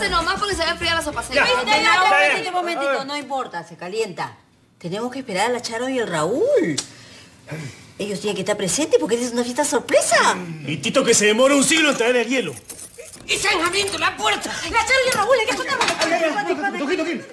Sírvase nomás porque se va a enfriar la sopa. Un momentito, no importa, se calienta. Tenemos que esperar a la Charo y el Raúl. Ellos tienen que estar presentes porque es una fiesta sorpresa. Y Tito que se demora un siglo en traer el hielo. ¡Y se han abierto la puerta! La Charo y el Raúl, hay que contarlo.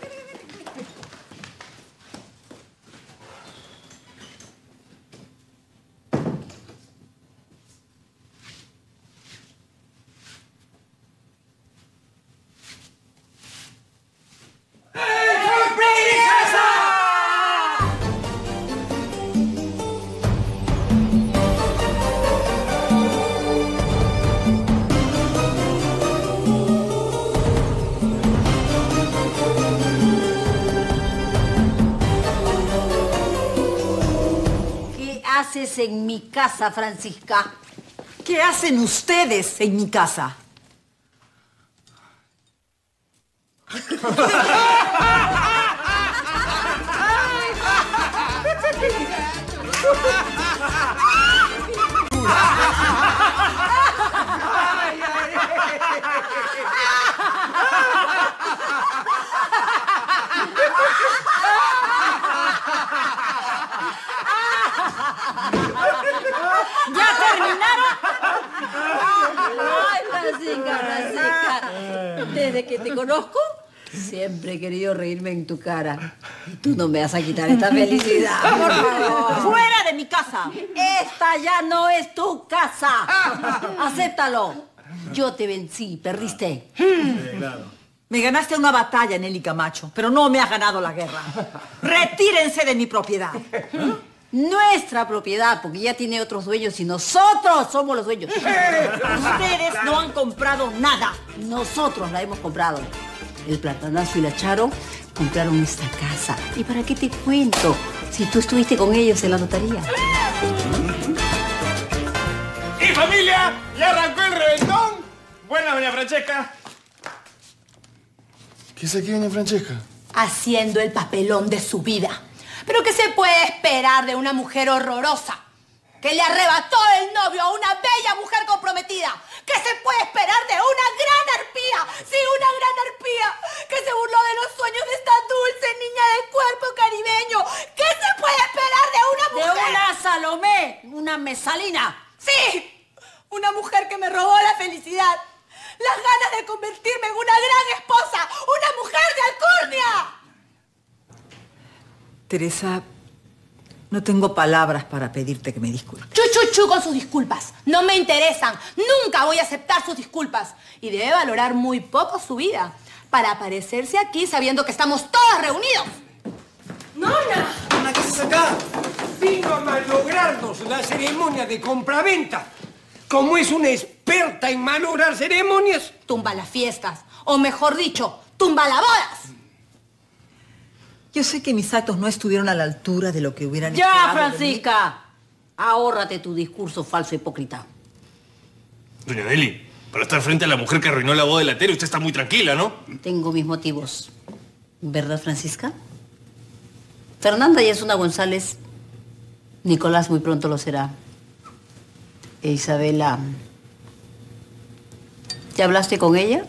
¿Qué haces en mi casa, Francisca? ¿Qué hacen ustedes en mi casa? ¿Ya terminaron? Ay, Francisca. Desde que te conozco, siempre he querido reírme en tu cara. Y tú no me vas a quitar esta felicidad, por favor. ¡Fuera de mi casa! Esta ya no es tu casa. Acéptalo. Yo te vencí, perdiste. Me ganaste una batalla, Nelly Camacho, pero no me has ganado la guerra. Retírense de mi propiedad. Nuestra propiedad, porque ya tiene otros dueños y nosotros somos los dueños. Ustedes no han comprado nada. Nosotros la hemos comprado. El Platanazo y la Charo compraron esta casa. ¿Y para qué te cuento? Si tú estuviste con ellos en la notaría. ¡Y familia! ¡Ya arrancó el reventón! Buena, doña Francesca. ¿Qué es aquí, doña Francesca? Haciendo el papelón de su vida. ¿Pero qué se puede esperar de una mujer horrorosa? Que le arrebató el novio a una bella mujer comprometida. ¿Qué se puede esperar de una gran arpía? Sí, una gran arpía que se burló de los sueños de esta dulce niña de cuerpo caribeño. ¿Qué se puede esperar de una mujer? De una Salomé, una Mesalina. Sí, una mujer que me robó la felicidad. Las ganas de convertirme en una gran esposa. Una mujer de alcurnia. Teresa, no tengo palabras para pedirte que me disculpes. Chu con sus disculpas. No me interesan. Nunca voy a aceptar sus disculpas. Y debe valorar muy poco su vida para aparecerse aquí sabiendo que estamos todos reunidos. ¡Nona! ¿Nona, qué haces acá? Vino a malograrnos la ceremonia de compraventa. Como es una experta en malograr ceremonias. Tumba las fiestas. O mejor dicho, tumba las bodas. Yo sé que mis actos no estuvieron a la altura de lo que hubieran Ya, esperado Francisca. Ahórrate tu discurso falso hipócrita. Doña Nelly, para estar frente a la mujer que arruinó la boda de la Tere, usted está muy tranquila, ¿no? Tengo mis motivos. ¿Verdad, Francisca? Fernanda ya es una González. Nicolás muy pronto lo será. E Isabela... ¿Ya hablaste con ella?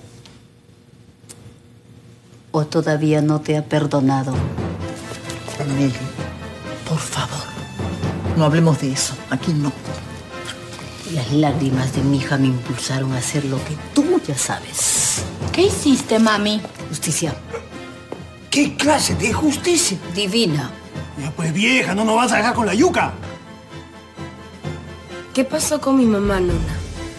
¿O todavía no te ha perdonado? Nelly, por favor, no hablemos de eso. Aquí no. Las lágrimas de mi hija me impulsaron a hacer lo que tú ya sabes. ¿Qué hiciste, mami? Justicia. ¿Qué clase de justicia? Divina. Ya pues vieja, no nos vas a dejar con la yuca. ¿Qué pasó con mi mamá, Nona?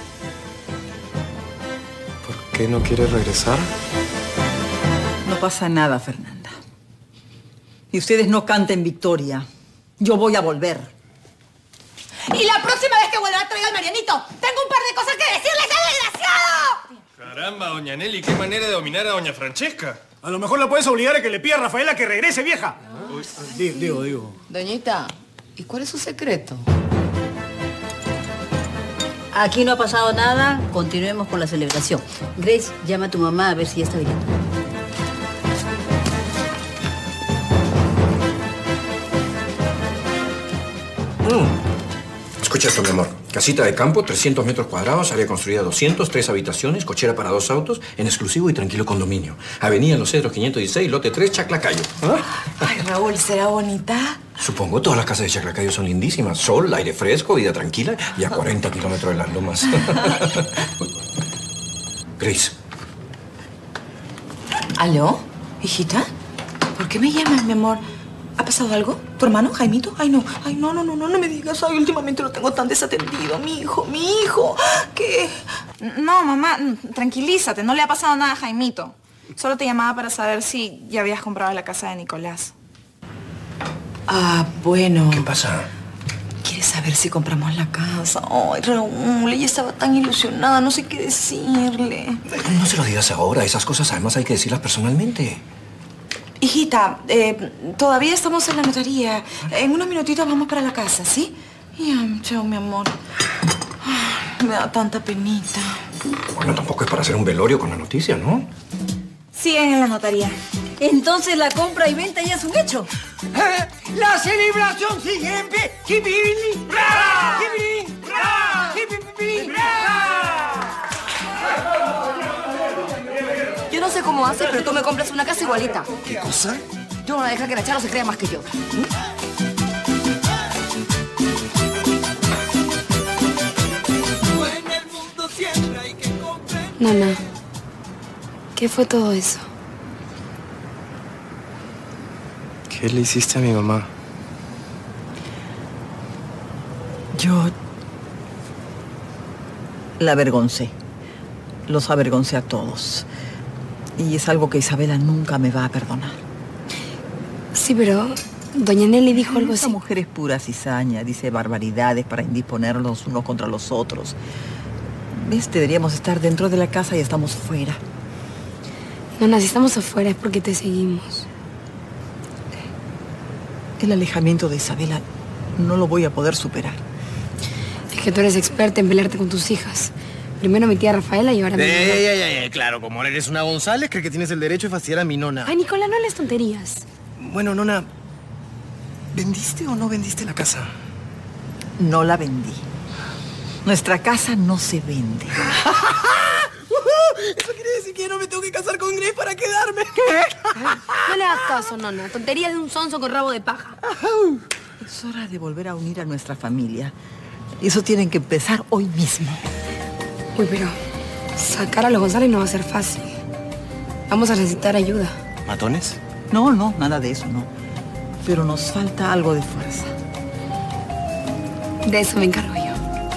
¿Por qué no quiere regresar? No pasa nada, Fernanda. Y ustedes no canten victoria. Yo voy a volver. Y la próxima vez que vuelva traiga al Marianito, tengo un par de cosas que decirle, ¡ese desgraciado! Caramba, doña Nelly, qué manera de dominar a doña Francesca. A lo mejor la puedes obligar a que le pida a Rafaela que regrese, vieja. Digo. Doñita, ¿y cuál es su secreto? Aquí no ha pasado nada. Continuemos con la celebración. Grace, llama a tu mamá a ver si ya está bien. Escucha esto, mi amor. Casita de campo, 300 metros cuadrados, área construida 200, 3 habitaciones, cochera para 2 autos, en exclusivo y tranquilo condominio. Avenida Los Cedros 516, lote 3, Chaclacayo. ¿Ah? Ay, Raúl, ¿será bonita? Supongo, todas las casas de Chaclacayo son lindísimas. Sol, aire fresco, vida tranquila y a 40 kilómetros de las lomas. Grace. ¿Aló? ¿Hijita? ¿Por qué me llamas, mi amor? ¿Ha pasado algo? ¿Tu hermano, Jaimito? Ay, no. Ay, no me digas. Ay, últimamente lo tengo tan desatendido. Mi hijo. ¿Qué? No, mamá, tranquilízate. No le ha pasado nada a Jaimito. Solo te llamaba para saber si ya habías comprado la casa de Nicolás. Ah, bueno. ¿Qué pasa? ¿Quieres saber si compramos la casa? Ay, Raúl, ella estaba tan ilusionada. No sé qué decirle. No se lo digas ahora. Esas cosas además hay que decirlas personalmente. Hijita, todavía estamos en la notaría. En unos minutitos vamos para la casa, ¿sí? Ya, chao, mi amor. Ay, me da tanta penita. Bueno, tampoco es para hacer un velorio con la noticia, ¿no? Siguen en la notaría. Entonces la compra y venta ya es un hecho. ¡La celebración sigue en pie! ¡Kibili! ¡Bra! ¡Kibili! ¡Bra! ¡Kibili! ¡Bra! Yo no sé cómo hace, pero tú me compras una casa igualita. ¿Qué cosa? Yo no voy a dejar que la Charo se crea más que yo. Nana, ¿qué fue todo eso? ¿Qué le hiciste a mi mamá? Yo la avergoncé. Los avergoncé a todos. Y es algo que Isabela nunca me va a perdonar. Sí, pero doña Nelly dijo algo así. Esta mujer es pura cizaña, dice barbaridades para indisponernos unos contra los otros. ¿Ves? Deberíamos estar dentro de la casa y estamos fuera. Nana, si estamos afuera es porque te seguimos. El alejamiento de Isabela no lo voy a poder superar. Es que tú eres experta en pelearte con tus hijas. Primero mi tía Rafaela y ahora mi mamá. Claro, como ahora eres una González, cree que tienes el derecho de fastidiar a mi nona. Ay, Nicolás, no hables tonterías. Bueno, nona, ¿vendiste o no vendiste la casa? No la vendí. Nuestra casa no se vende. Eso quiere decir que yo no me tengo que casar con Grace para quedarme. No le hagas caso, nona. Tonterías de un sonso con rabo de paja. Es hora de volver a unir a nuestra familia. Y eso tienen que empezar hoy mismo. Uy, pero sacar a los González no va a ser fácil. Vamos a necesitar ayuda. ¿Matones? No, nada de eso, no. Pero nos falta algo de fuerza. De eso me encargo yo.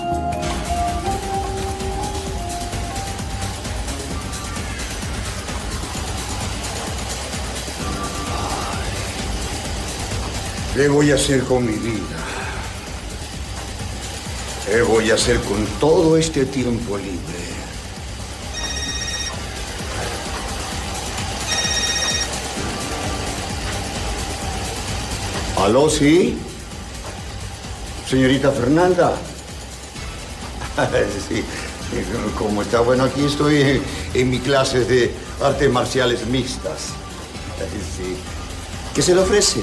¿Qué voy a hacer con mi vida? ¿Qué voy a hacer con todo este tiempo libre? ¿Aló, sí? ¿Señorita Fernanda? Sí, como está, bueno, aquí estoy en mi clase de artes marciales mixtas. Sí. ¿Qué se le ofrece?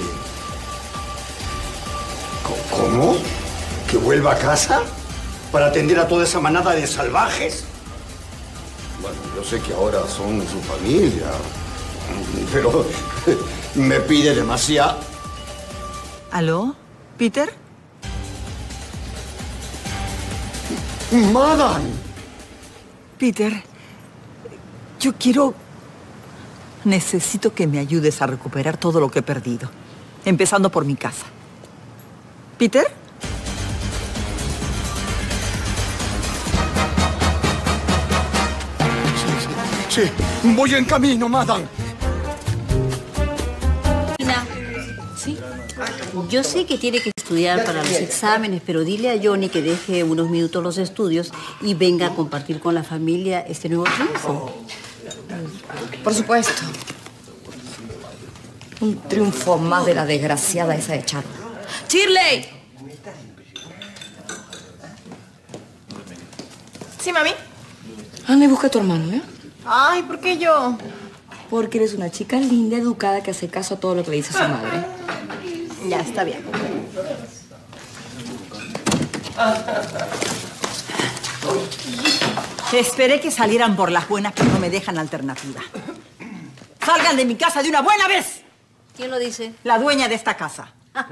¿Cómo? ¿Que vuelva a casa? ¿Para atender a toda esa manada de salvajes? Bueno, yo sé que ahora son su familia, pero me pide demasiado. ¿Aló? ¿Peter? ¡Madame! Peter, necesito que me ayudes a recuperar todo lo que he perdido, empezando por mi casa. ¿Peter? Sí, voy en camino, madame. ¿Sí? Yo sé que tiene que estudiar para los exámenes, pero dile a Johnny que deje unos minutos los estudios y venga a compartir con la familia este nuevo triunfo. Por supuesto. Un triunfo más de la desgraciada esa de Charo. ¡Shirley! ¿Sí, mami? Anda y busca a tu hermano, ¿eh? Ay, ¿por qué yo? Porque eres una chica linda, educada, que hace caso a todo lo que le dice su madre. Ya, está bien. Esperé que salieran por las buenas, pero no me dejan alternativa. ¡Salgan de mi casa de una buena vez! ¿Quién lo dice? La dueña de esta casa.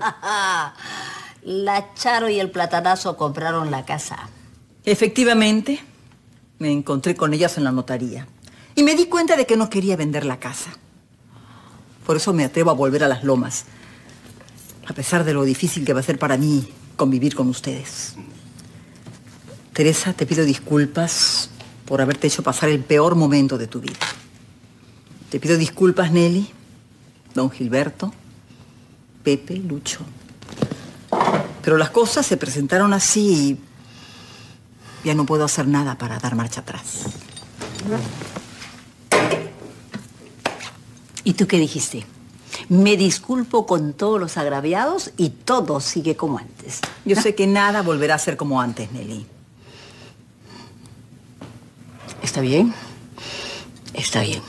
La Charo y el Platanazo compraron la casa. Efectivamente, me encontré con ellas en la notaría. Y me di cuenta de que no quería vender la casa. Por eso me atrevo a volver a Las Lomas. A pesar de lo difícil que va a ser para mí convivir con ustedes. Teresa, te pido disculpas por haberte hecho pasar el peor momento de tu vida. Te pido disculpas, Nelly, don Gilberto, Pepe, Lucho. Pero las cosas se presentaron así y ya no puedo hacer nada para dar marcha atrás. ¿Y tú qué dijiste? Me disculpo con todos los agraviados y todo sigue como antes. Yo sé que nada volverá a ser como antes, Nelly. Está bien. Está bien.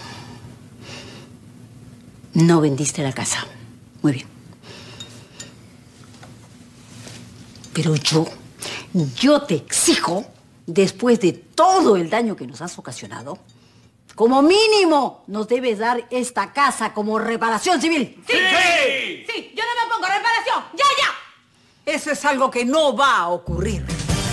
No vendiste la casa. Muy bien. Pero yo te exijo, después de todo el daño que nos has ocasionado, como mínimo nos debes dar esta casa como reparación civil. ¡Sí! ¡Sí! ¡Sí! ¡Yo no me pongo reparación! ¡Ya, ya! Eso es algo que no va a ocurrir.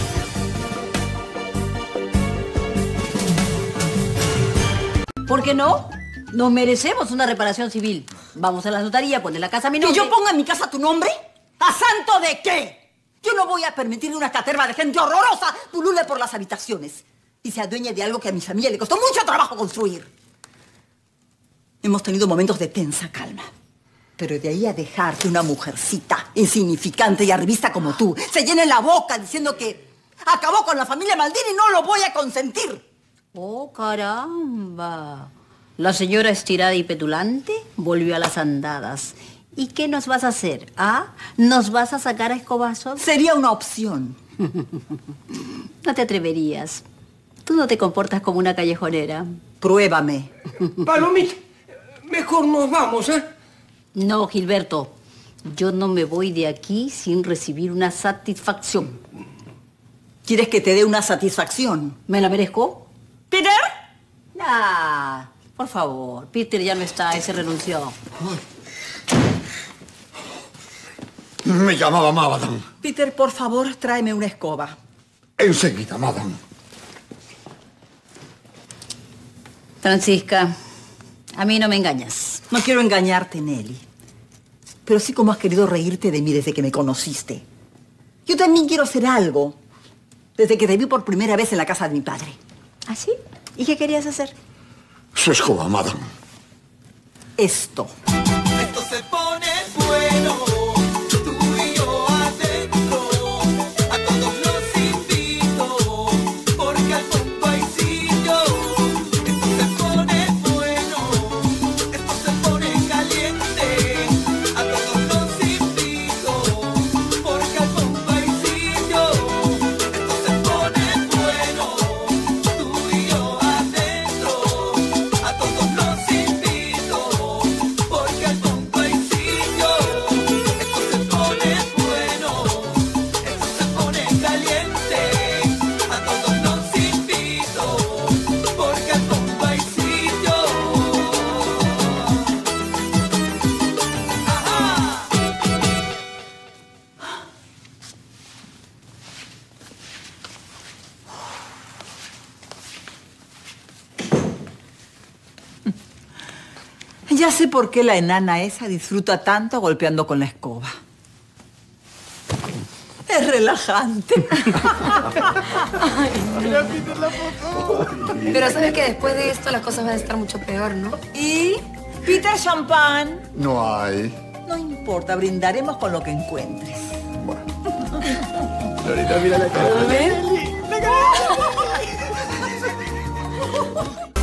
¿Por qué no? Nos merecemos una reparación civil. Vamos a la notaría, poner la casa a mi nombre. ¿Que yo ponga en mi casa tu nombre? ¿A santo de qué? Yo no voy a permitir una caterva de gente horrorosa pulule por las habitaciones y se adueñe de algo que a mi familia le costó mucho trabajo construir. Hemos tenido momentos de tensa calma. Pero de ahí a dejar que una mujercita insignificante y arribista como tú se llene la boca diciendo que acabó con la familia Maldini, no lo voy a consentir. ¡Oh, caramba! La señora estirada y petulante volvió a las andadas. ¿Y qué nos vas a hacer? ¿Ah? ¿Nos vas a sacar a escobazos? Sería una opción. No te atreverías. Tú no te comportas como una callejonera. Pruébame. Palomita, mejor nos vamos, ¿eh? No, Gilberto. Yo no me voy de aquí sin recibir una satisfacción. ¿Quieres que te dé una satisfacción? ¿Me la merezco? ¿Peter? Ah, por favor. Peter ya no está, ese renunció. Me llamaba madame. Peter, por favor, tráeme una escoba. Enseguida, madame. Francisca, a mí no me engañas. No quiero engañarte, Nelly. Pero sí como has querido reírte de mí desde que me conociste. Yo también quiero hacer algo. Desde que te vi por primera vez en la casa de mi padre. ¿Ah, sí? ¿Y qué querías hacer? Su escoba, madame. Esto. Esto se pone bueno. Tú y yo adentro. A todos los invito. Porque al fondo hay sitio. Esto se pone bueno. Esto se pone caliente. A todos los invito. Porque al fondo hay sitio. Esto se pone bueno. Tú y yo adentro. A todos los invito. Porque al fondo hay sitio. Esto se pone bueno. Esto se pone caliente. A todos los invito. Porque al fondo hay sitio. Ajá. Ya sé por qué la enana esa disfruta tanto golpeando con la escoba. Es relajante. Pero sabes que después de esto las cosas van a estar mucho peor, ¿no? ¿Y? Peter Champán. No hay. No importa, brindaremos con lo que encuentres. Ahorita mira la cara. A ver.